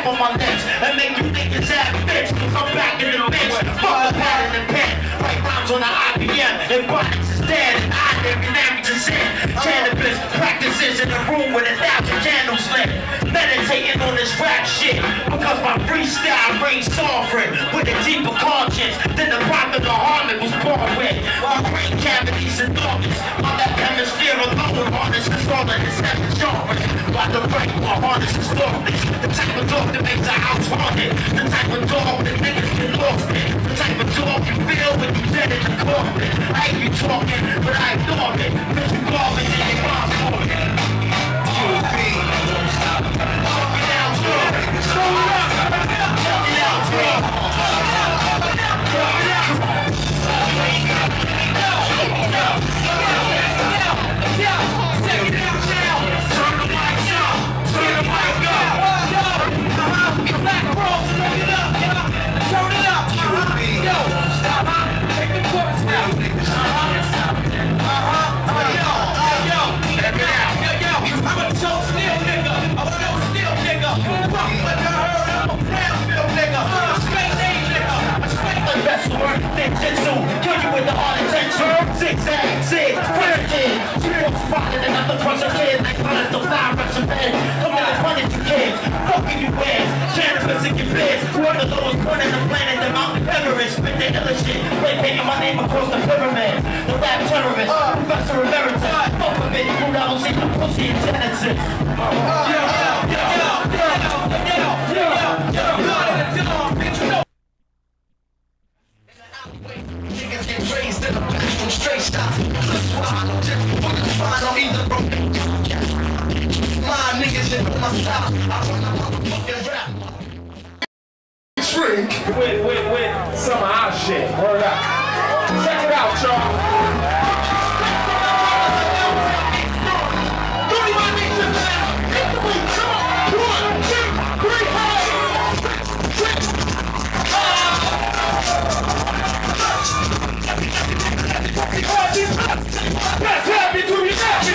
on my lips and make you think it's that bitch. I'm back in the mix, fuck the pattern and pen. Write rhymes on the IBM, and bodies is dead, and I every language is in. Cannabis practices in a room with 1,000 candles lit. Meditating on this rap shit, because my freestyle rings sovereign with a deeper conscience than the prophet Muhammad was born with. My brain cavities enormous, on that hemisphere alone, harnesses all of the 7 genres. While the right, my harness is darkness. The type of dog that makes a house haunted. The type of dog that niggas get lost in. The type of dog you feel when you dead in the coffin. I hear you talking, but I ignore it. Cause you garbage in your mom's for it. Kill you with the hard intention. Zigzag, zig, kid. You don't spotted enough to crush a kid like Connors the fly rush a bed. Come on and punish you kids. Fucking you wigs. Cannabis in your biz. One of the lowest point in the planet, the Mount Everest. Spit the illest shit. Play painting my name across the pyramid. The rap terrorist. Professor Emeritus. Fuck with it. You don't see the pussy in Genesis. Straight stop, just swallow, just fucking swallow, either from my niggas in my style, I run a motherfucking rap. Shrink with some of our shit, word up. Check it out, y'all. That's happy to be happy.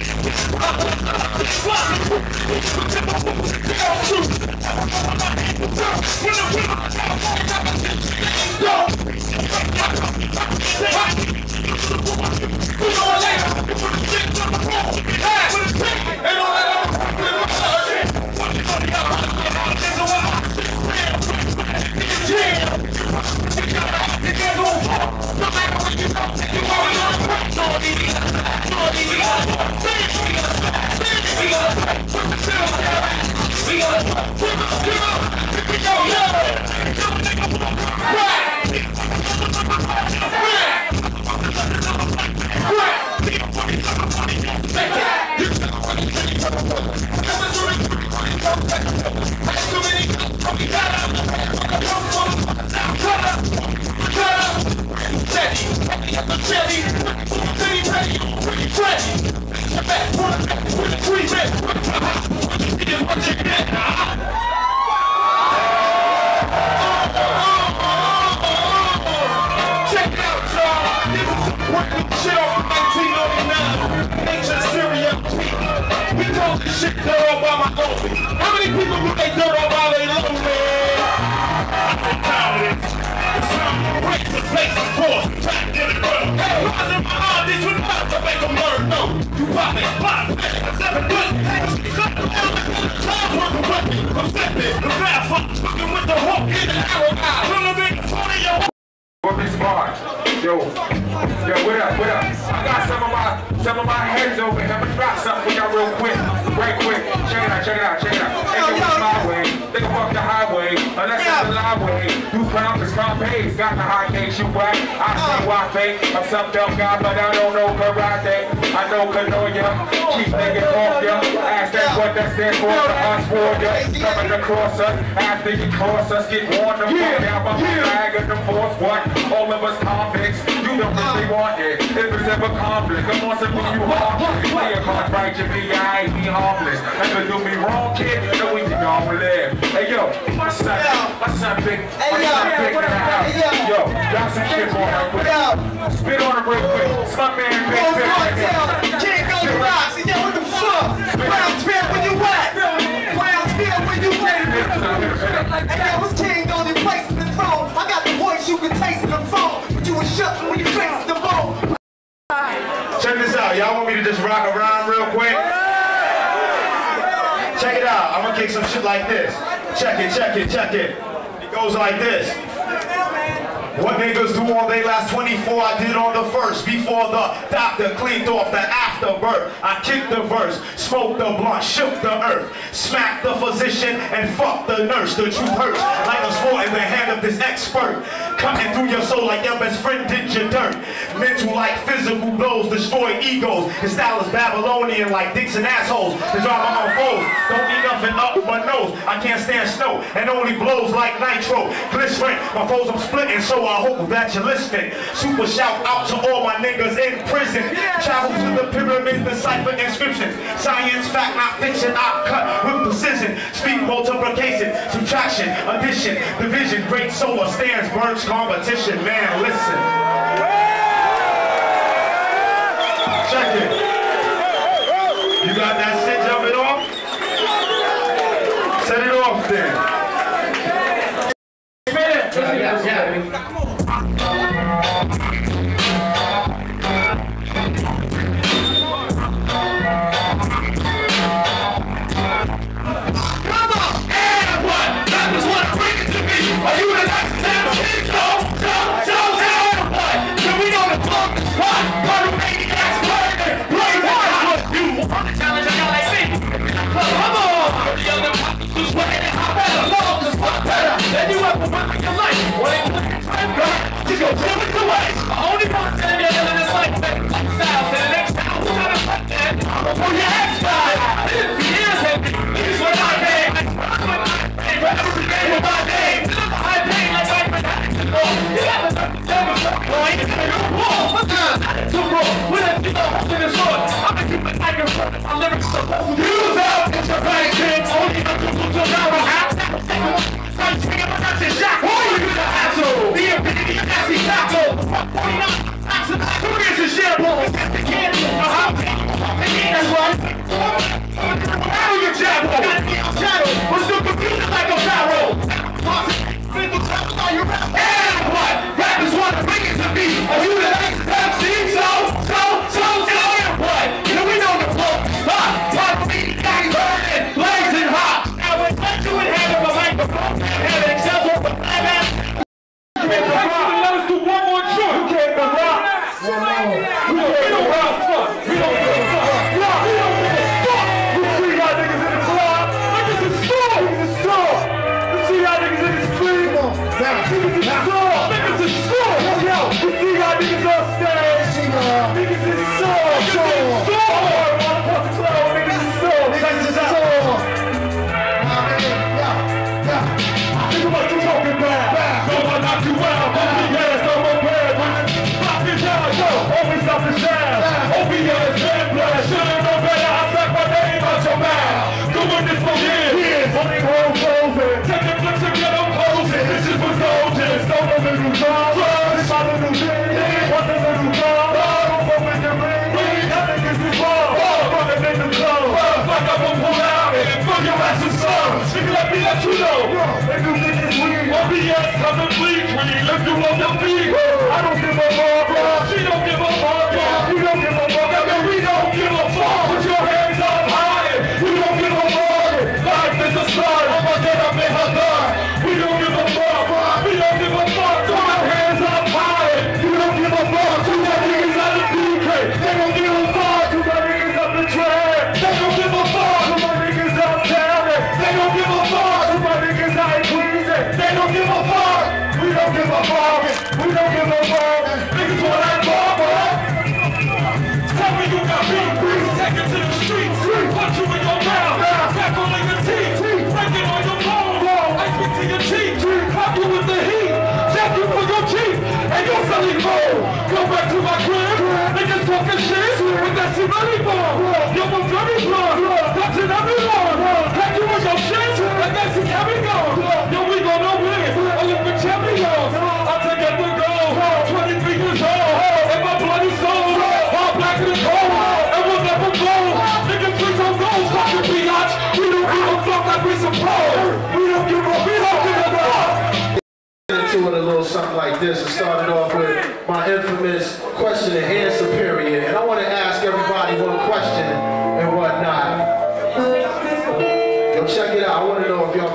Shit done all by my own. How many people do they done all by their own, man? I'm tired of this. It's time to break the place of force. Back in the world. Hey, why's in my heart? Did you not to make a murder? No. You pop it, pop it. It's never good. Hey, cut the hell out of the time for the weapon. I'm stepping. The fast fuck. Fucking with the hook in the arrow eye. From the big 20 yo. What is smart? Yo, what up, what up? I got some of my heads over here. I'm gonna drop something for y'all real quick. Right quick. Check it out, check it out, check it out. They can fuck my way. They can fuck the highway. Unless it's the highway. You come, it's my page. Got the high case, you whack. I say why fake. I'm some dumb guy, but I don't know karate. I know canoia. Keep niggas off ya. Ask that what that stands for us for ya. Coming across us. After you cross us, get warned the fuck out by my bag of the force. What? All of us convicts. You don't really want it. If it's ever conflict, come on, some of you harmless. Play a card right, you be I ain't be harmless. Never do me wrong, kid. No, we can go and live. Hey yo, my son big. My son big in the house. Yo, y'all some shit going on with it. Spit on him real quick. It's my man, big right here. Can't go to rocks. Yo, what the fuck? Brownsville, where you at? Brownsville, where you at? Y'all want me to just rock a rhyme real quick? Check it out. I'm gonna kick some shit like this. Check it, check it, check it. It goes like this. What niggas do all day last 24, I did on the first. Before the doctor cleaned off the afterbirth, I kicked the verse, smoked the blunt, shook the earth, smacked the physician and fucked the nurse. The truth hurts like a sword in the hand of this expert, cutting through your soul like your best friend did your dirt. Mental like physical blows, destroy egos. His style is Babylonian like dicks and assholes. The drama unfolds, don't need nothing up my nose. I can't stand snow and only blows like nitro. Glycerin, my foes I'm splitting, so I hope that you're listening. Super shout out to all my niggas in prison. Travel to the pyramids, decipher inscriptions. Science, fact, not fiction, I cut with precision. Speak multiplication, subtraction, addition, division. Great solar stands, burns competition. Man, listen. Check it. You got that shit jumping off? Set it off then. Something like this. It started off with my infamous question and answer period, and I want to ask everybody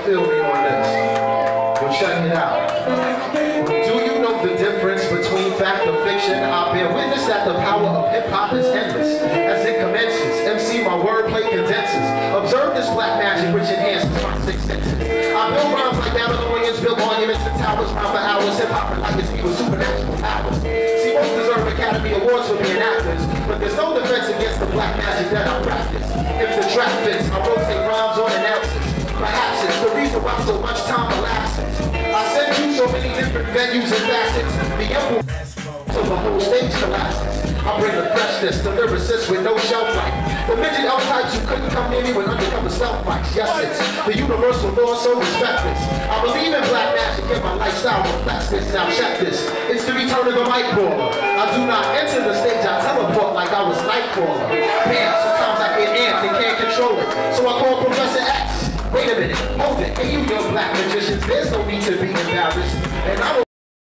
feel me on this. Well, check it out. Do you know the difference between fact and fiction? I bear witness that the power of hip-hop is endless. As it commences, MC, my wordplay condenses. Observe this black magic which enhances my six senses. I build rhymes like Babylonians, build monuments and towers, rhyme for hours. Hip-hop like me with supernatural powers. See, most deserve Academy Awards for being actors, but there's no defense against the black magic that I practice. If the track fits, I rotate rhymes on announcers. Perhaps it's the reason why so much time elapses. I send you so many different venues and facets. The emblem so the whole stage collapses. I bring the freshness, the lyricist with no shelf life. The midget L-types who couldn't come near me with undercover stealth mics. Yes, it's the universal law, so respect this. I believe in black magic and my lifestyle reflects this. Now check this, it's the return of the mic baller. I do not enter the stage, I teleport like I was Nightcrawler. Bam, sometimes I get amped and can't control it. So I call Professor X. Wait a minute, hold it. Hey, you young black magicians, there's no need to be embarrassed. And I don't